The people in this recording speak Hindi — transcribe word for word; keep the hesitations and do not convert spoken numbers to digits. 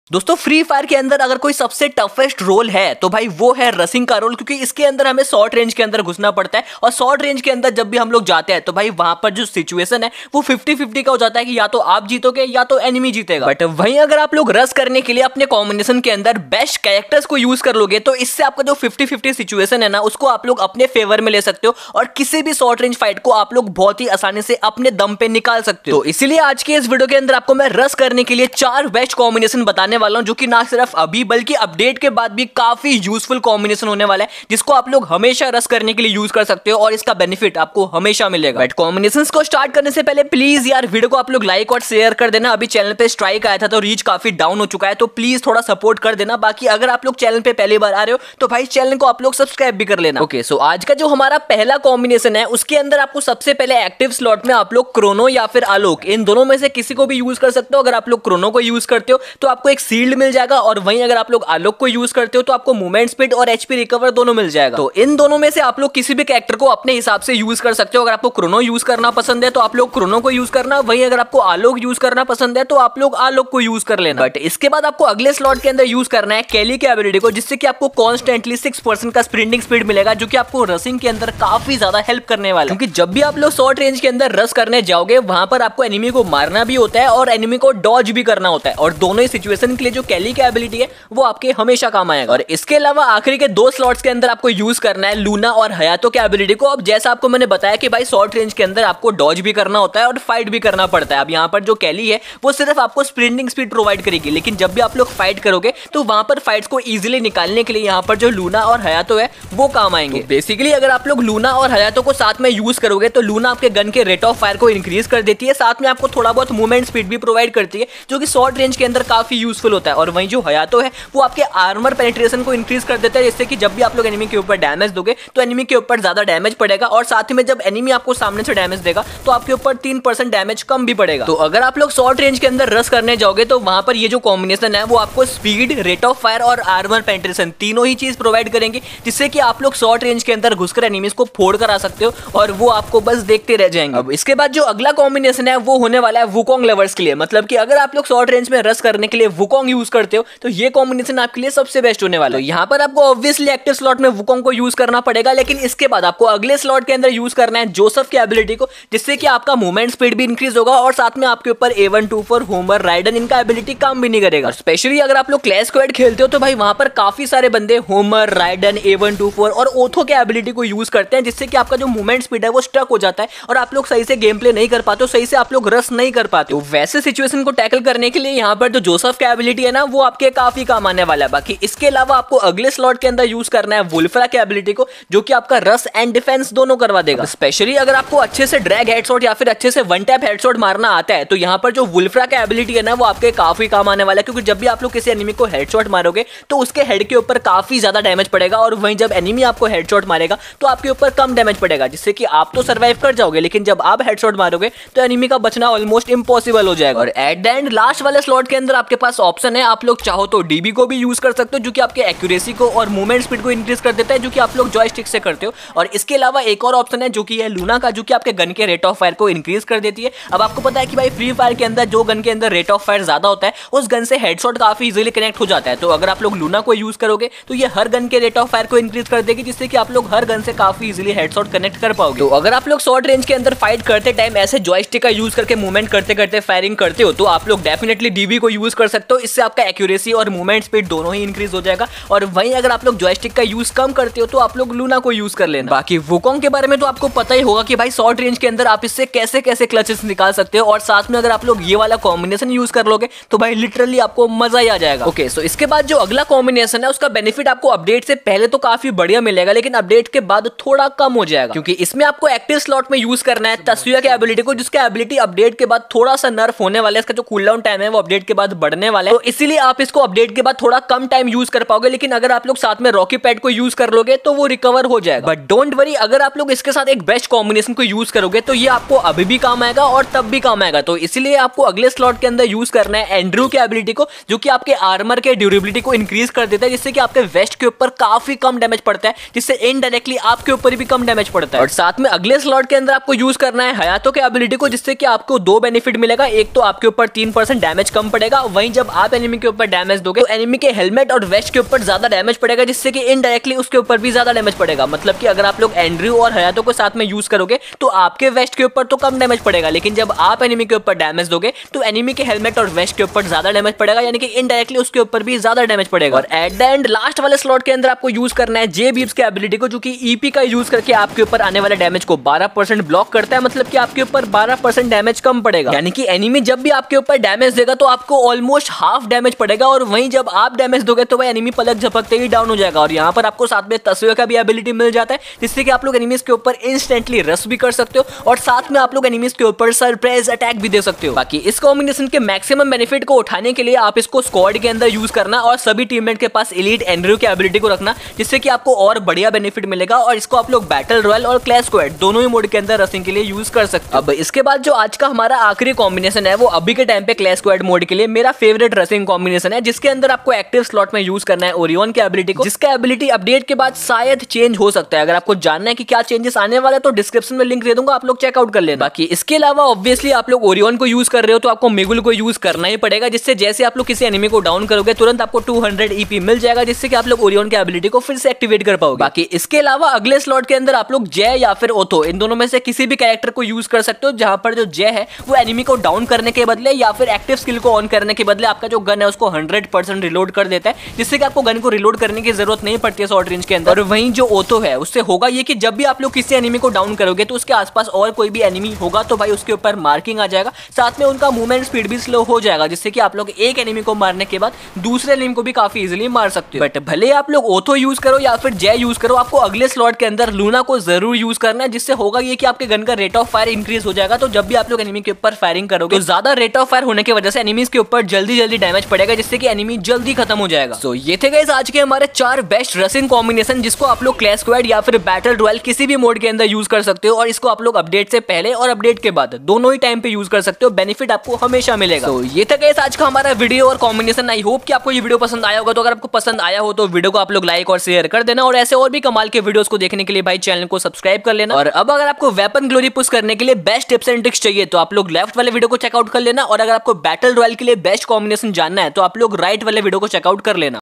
दोस्तों फ्री फायर के अंदर अगर कोई सबसे टफेस्ट रोल है तो भाई वो है रसिंग का रोल, क्योंकि इसके अंदर हमें शॉर्ट रेंज के अंदर घुसना पड़ता है और शॉर्ट रेंज के अंदर जब भी हम लोग जाते हैं तो भाई वहां पर जो सिचुएशन है वो फिफ्टी फिफ्टी का हो जाता है कि या तो आप जीतोगे या तो एनिमी जीतेगा। बट वहीं अगर आप लोग रस करने के लिए अपने कॉम्बिनेशन के अंदर बेस्ट कैरेक्टर्स को यूज कर लोगे तो इससे आपका जो फिफ्टी फिफ्टी सिचुएशन है ना उसको आप लोग अपने फेवर में ले सकते हो और किसी भी शॉर्ट रेंज फाइट को आप लोग बहुत ही आसानी से अपने दम पे निकाल सकते हो। तो इसीलिए आज के इस वीडियो के अंदर आपको मैं रस करने के लिए चार बेस्ट कॉम्बिनेशन बताने वाला हूं, जो कि ना सिर्फ अभी बल्कि अपडेट के बाद भी काफी यूजफुल कॉम्बिनेशन होने वाला है, जिसको आप लोग हमेशा रस करने के लिए यूज कर सकते हो और इसका बेनिफिट आपको हमेशा मिलेगा। बट कॉम्बिनेशंस को स्टार्ट करने से पहले प्लीज यार वीडियो को आप लोग लाइक और शेयर कर देना। अभी चैनल पे स्ट्राइक आया था तो रीच काफी डाउन हो चुका है, तो प्लीज थोड़ा सपोर्ट कर देना। बाकी अगर आप लोग चैनल पे पहली बार आ रहे हो तो भाई चैनल को आप लोग सब्सक्राइब भी कर लेना। ओके सो आज का जो हमारा पहला कॉम्बिनेशन है उसके अंदर आपको सबसे पहले एक्टिव स्लॉट में आप लोग क्रोनो या फिर आलोक, इन दोनों में से किसी को भी यूज कर सकते हो। अगर आप लोग क्रोनो को यूज करते हो तो आपको एक शील्ड मिल जाएगा और वहीं अगर आप लोग आलोक को यूज करते हो तो आपको मूवमेंट स्पीड और एचपी रिकवर दोनों मिल जाएगा। तो इन दोनों में से आप लोग किसी भी कैरेक्टर को अपने हिसाब से यूज कर सकते हो। अगर आपको क्रोनो यूज करना पसंद है तो आप लोग क्रोनो को यूज करना, वहीं अगर आपको आलोक यूज करना पसंद है तो आप लोग आलोक को यूज कर लेना। बट इसके बाद आपको अगले स्लॉट के अंदर यूज करना है कैली की एबिलिटी को, जिससे कि आपको कॉन्स्टेंटली सिक्स परसेंट का स्प्रिंटिंग स्पीड मिलेगा, जो कि आपको रसिंग के अंदर काफी ज्यादा हेल्प करने वाला है। क्योंकि जब भी आप लोग शॉर्ट रेंज के अंदर रस करने जाओगे वहां पर आपको एनिमी को मारना भी होता है और एनिमी को डॉज भी करना होता है, और दोनों ही सिचुएशन के लिए जो कैली की एबिलिटी है वो आपके हमेशा काम आएगा। और इसके अलावा आखिरी के दो स्लॉट्स के अंदर आपको यूज करना है लूना और हयातो की एबिलिटी को। अब जैसा आपको मैंने बताया कि भाई शॉर्ट रेंज के अंदर आपको डॉज भी करना होता है और फाइट भी करना पड़ता है। अब यहाँ पर जो कैली है वो सिर्फ आपको स्प्रिंटिंग स्पीड प्रोवाइड करेगी, लेकिन जब भी आप लोग फाइट करोगे तो वहां पर फाइट्स को इजीली निकालने के लिए यहाँ पर जो लूना और हयातो है वो काम आएंगे। बेसिकली अगर आप लोग लूना और हयातो को साथ में यूज करोगे तो लूना आपके गन के रेट ऑफ फायर को इंक्रीज कर देती है, साथ में आपको थोड़ा बहुत मूवमेंट स्पीड भी प्रोवाइड करती है, जो कि शॉर्ट रेंज के अंदर काफी यूजफुल होता है। और वहीं जो हयातो है वो आपके आर्मर पेनिट्रेशन को इंक्रीज कर देता है, जिससे कि जब भी आप लोग एनिमी के ऊपर डैमेज दोगे तो एनिमी के ऊपर ज्यादा डैमेज पड़ेगा, और साथ ही में जब एनिमी आपको सामने से डैमेज देगा तो आपके ऊपर तीन परसेंट डैमेज कम भी पड़ेगा। तो अगर आप लोग शॉर्ट रेंज के अंदर रस करने जाओगे तो वहां पर ये जो कॉम्बिनेशन है वो आपको स्पीड, रेट ऑफ फायर और आर्मर पेनिट्रेशन तीनों ही चीज प्रोवाइड करेंगे, जिससे कि आप लोग शॉर्ट रेंज के अंदर घुसकर एनिमीज को फोड़ कर आ सकते हो और वो आपको बस देखते रह जाएंगे। अब इसके बाद जो अगला कॉम्बिनेशन है वो होने वाला है वुकोंग लवर्स के लिए, मतलब कि अगर आप लोग शॉर्ट रेंज में रस करने के लिए वुकोंग यूज करते हो तो ये कॉम्बिनेशन आपके लिए सबसे बेस्ट होने वाला है। यहाँ पर आपको ऑब्वियसली एक्टिव स्लॉट में वुकोंग को यूज करना पड़ेगा, लेकिन इसके बाद आपको अगले स्लॉट के अंदर यूज करना है जोसेफ की एबिलिटी को, जिससे कि आपका मूवमेंट स्पीड भी इंक्रीज होगा और साथ में आपके ऊपर A one two four, Homer, Raiden इनका एबिलिटी काम भी नहीं करेगा। स्पेशली अगर आप लोग क्लैश स्क्वाड खेलते हो तो भाई वहां पर काफी सारे बंदे Homer, Raiden, A one two four और ओथो के एबिलिटी को यूज करते हैं, जिससे कि आपका जो मूवमेंट स्पीड है वो स्टक हो जाता है और आप लोग सही से गेम प्ले नहीं कर पाते हो, सही से आप लोग रस नहीं कर पाते हो। वैसे सिचुएशन को टैकल करने के लिए यहाँ पर जो जोसेफ की एबिलिटी है ना वो आपके काफी काम आने वाला है। बाकी इसके अलावा आपको अगले स्लॉट के अंदर यूज करना है वुल्फ्रा की एबिलिटी को, जो कि आपका रस एंड डिफेंस दोनों करवा देगा। स्पेशली अगर आपको अच्छे से ड्रैग हेडशॉट या फिर अच्छे से वन टैप हेडशॉट मारना आता है तो यहाँ पर जो वुल्फ्रा की एबिलिटी है ना वो आपके काफी काम आने वाला है, क्योंकि जब भी आप लोग किसी एनिमी को हेडशॉट मारोगे तो उसके हेड के ऊपर काफी ज्यादा डैमेज पड़ेगा, और वहीं जब एनिमी आपको हेडशॉट मारेगा तो आपके ऊपर कम डैमेज पड़ेगा, जिससे कि आप तो सर्वाइव कर जाओगे, लेकिन जब आप हेडशॉट मारोगे तो एनिमी का बचना ऑलमोस्ट इम्पॉसिबल हो जाएगा। और एट द एंड लास्ट वाले स्लॉट के अंदर आपके पास ऑप्शन है, आप लोग चाहो तो डीबी को भी यूज कर सकते हो, जो कि आपके एक्यूरेसी को और मूवमेंट स्पीड को इंक्रीज कर देता है, जो कि आप लोग जॉयस्टिक से करते हो। और इसके अलावा एक और ऑप्शन है जो कि है लूना का, जो कि आपके गन के रेट ऑफ फायर को इंक्रीज कर देती है। अब आपको पता है कि भाई फ्री फायर के अंदर जो गन के अंदर रेट ऑफ फायर ज्यादा होता है उस गन से हेडशॉट काफी इजीली कनेक्ट हो जाता है, तो अगर आप लोग लूना को यूज करोगे तो ये हर गन के रेट ऑफ फायर को इंक्रीज कर देगी, जिससे कि आप लोग हर गन से काफी इजीली हेडशॉट कनेक्ट कर पाओगे। तो अगर आप लोग शॉर्ट रेंज के अंदर फाइट करते टाइम ऐसे जॉयस्टिक का यूज करके मूवमेंट करते करते फायरिंग करते हो तो आप लोग डेफिनेटली डीबी को यूज कर सकते हो, इससे आपका एक्यूरेसी और मूवमेंट स्पीड दोनों ही इंक्रीज हो जाएगा। और वहीं अगर आप लोग जॉयस्टिक का यूज कम करते हो तो आप लोग लूना को यूज कर लेना। बाकी वुकोंग के बारे में तो आपको पता ही होगा कि भाई शॉर्ट रेंज के अंदर आप इससे कैसे कैसे क्लचेस निकाल सकते हो, और साथ में अगर आप लोग ये वाला कॉम्बिनेशन यूज कर लोगे तो भाई लिटरली आपको मजा ही आ जाएगा। ओके सो इसके बाद जो अगला कॉम्बिनेशन है उसका बेनिफिट आपको अपडेट से पहले तो काफी बढ़िया मिलेगा, लेकिन अपडेट के बाद थोड़ा कम हो जाएगा, क्योंकि इसमें आपको एक्टिव स्लॉट में यूज करना है तस्वीर की एबिलिटी को, जिसका एबिलिटी अपडेट के बाद थोड़ा सा नर्फ होने वाला है। इसका जो कूलडाउन टाइम है वो अपडेट के बाद बढ़ने वाला है, तो इसीलिए आप इसको अपडेट के बाद थोड़ा कम टाइम यूज कर पाओगे, लेकिन अगर आप लोग साथ में रॉकी पैड को यूज कर लोगे तो वो रिकवर हो जाएगा। बट डोंट वरी, अगर आप लोग इसके साथ एक बेस्ट कॉम्बिनेशन को यूज करोगे तो ये आपको अभी भी काम आएगा और तब भी काम आएगा। तो इसीलिए आपको अगले स्लॉट के अंदर यूज करना है एंड्रू की एबिलिटी को, जो कि आपके आर्मर के ड्यूरेबिलिटी को इंक्रीज कर देता है, जिससे कि आपके वेस्ट के ऊपर काफी कम डैमेज पड़ता है, जिससे इनडायरेक्टली आपके ऊपर भी कम डैमेज पड़ता है। और साथ में अगले स्लॉट के अंदर आपको यूज करना है हयातो के एबिलिटी को, जिससे कि आपको दो बेनिफिट मिलेगा। एक तो आपके ऊपर तीन परसेंट डैमेज कम पड़ेगा, वहीं जब आप एनिमी के ऊपर डैमेज दोगे तो एनिमी के हेलमेट और वेस्ट के ऊपर ज्यादा डैमेज पड़ेगा, जिससे कि इनडायरेक्टली उसके ऊपर भी ज्यादा डैमेज पड़ेगा। मतलब कि अगर आप लोग एंड्रयू और हयातो को साथ में यूज करोगे तो आपके वेस्ट के ऊपर तो कम डैमेज पड़ेगा, लेकिन जब आप एनिमी के ऊपर डैमेज दोगे तो एनिमी के हेलमेट और वेस्ट के ऊपर ज्यादा डैमेज पड़ेगा, यानी कि इनडायरेक्टली उसके ऊपर भी ज्यादा डैमेज पड़ेगा। और एट द एंड लास्ट वाले स्लॉट के अंदर आपको यूज करना है जे बीब्स के एबिलिटी को, जो कि ईपी का यूज करके आपके ऊपर आने वाले डैमेज को बारह परसेंट ब्लॉक करता है। मतलब कि आपके ऊपर बारह परसेंट डैमेज कम पड़ेगा, यानी कि एनिमी जब भी आपके ऊपर डैमेज देगा तो आपको ऑलमोस्ट हाफ डैमेज पड़ेगा, और वहीं जब आप डैमेज दोगे तो वह एनिमी पलक झपकते ही डाउन हो जाएगा। और यहाँ पर आपको साथ में तस्वीर का भी एबिलिटी मिल जाता है, जिससे कि आप लोग एनिमीज के ऊपर इंस्टेंटली रश भी कर सकते हो और साथ में आप लोग एनिमीज के ऊपर सरप्राइज अटैक भी दे सकते हो। बाकी इस कॉम्बिनेशन के मैक्सिमम बेनिफिट को उठाने के लिए आप इसको स्क्वाड के अंदर यूज करना और सभी टीममेट के पास एलीट एंड्रयू की एबिलिटी को रखना, जिससे कि आपको और बढ़िया बेनिफिट मिलेगा। और इसको आप लोग बैटल रॉयल और क्लैश स्क्वाड दोनों ही मोड के अंदर रसिंग के लिए यूज कर सकते हो। अब इसके बाद जो आज का हमारा आखिरी कॉम्बिनेशन है वो अभी के टाइम पे क्लैश स्क्वाड मोड के लिए मेरा फेवरेट रसिंग कॉम्बिनेशन है, जिसके अंदर आपको एक्टिव स्लॉट में यूज करना है ओरियन की एबिलिटी को, जिसका एबिलिटी अपडेट के बाद शायद चेंज हो सकता है। अगर आपको जानना है कि क्या चेंजेस आने वाला है तो डिस्क्रिप्शन में लिंक दे दूंगा, आप लोग चेकआउट कर लेना। बाकी इसके अलावा ऑब्वियसली आप लोग ओरियन को यूज कर रहे हो तो आपको मिगुल को यूज करना ही पड़ेगा, जिससे जैसे आप लोग किसी एनिमी को डाउन करोगे तुरंत आपको टू हंड्रेड ईपी मिल जाएगा, जिससे कि आप लोग ओरियन की एबिलिटी को फिर से एक्टिवेट कर पाओगे। बाकी इसके अलावा अगले स्लॉट के अंदर आप लोग जय या फिर ओथो इन दोनों में से किसी भी कैरेक्टर को यूज कर सकते हो, जहां पर जो जय है वो एनिमी को डाउन करने के बदले या फिर एक्टिव स्किल को ऑन करने के बदले आपका जो गन है उसको हंड्रेड परसेंट रिलोड कर देता है, जिससे कि आपको गन को रिलोड करने की जरूरत नहीं पड़ती है शॉर्ट रेंज के अंदर। और वहीं जो ओथो है उससे होगा ये कि जब भी आप लोग किसी एनिमी को डाउन करोगे तो उसके आसपास और कोई भी एनिमी होगा तो भाई उसके ऊपर मार्किंग आ जाएगा, साथ में उनका मूवमेंट स्पीड भी स्लो हो जाएगा, जिससे कि आप लोग एक एनिमी को मारने के बाद दूसरे एनिमी को भी काफी इजीली मार सकते हो। बट भले आप लोग ओथो यूज करो या फिर जय यूज करो, आपको अगले स्लॉट के अंदर लूना को जरूर यूज करना है, जिससे होगा ये कि आपके गन का रेट ऑफ फायर इंक्रीज हो जाएगा। तो जब भी आप लोग एनिमी के ऊपर फायरिंग करोगे तो ज्यादा रेट ऑफ फायर होने की वजह से एनिमीज के ऊपर जल्दी जल्दी डैमेज पड़ेगा, जिससे कि एनिमी जल्दी खत्म हो जाएगा। सो so, ये थे गाइस आज के हमारे चार बेस्ट रसिंग कॉम्बिनेशन, जिसको आप लोग क्लैश स्क्वाड या फिर बैटल रॉयल किसी भी मोड के अंदर यूज कर सकते हो, और इसको आप लोग अपडेट से पहले और अपडेट के बाद दोनों ही टाइम पे यूज कर सकते हो। बेनिफिट आपको हमेशा मिलेगा। तो so, ये था गाइस आज का हमारा वीडियो और कॉम्बिनेशन। आई होप कि आपको ये वीडियो पसंद आया होगा। तो अगर आपको पसंद आया हो तो वीडियो को आप लोग लाइक और शेयर कर देना, और ऐसे और भी कमाल के वीडियोस को देखने के लिए भाई चैनल को सब्सक्राइब कर लेना। और अब अगर आपको वेपन ग्लोरी पुश करने के लिए बेस्ट टिप्स एंड ट्रिक्स चाहिए तो आप लोग लेफ्ट वाले वीडियो को चेकआउट कर लेना, और अगर आपको बैटल रॉयल के लिए बेस्ट कॉम्बिनेशन जानना है तो आप लोग राइट वाले वीडियो को चेकआउट कर लेना।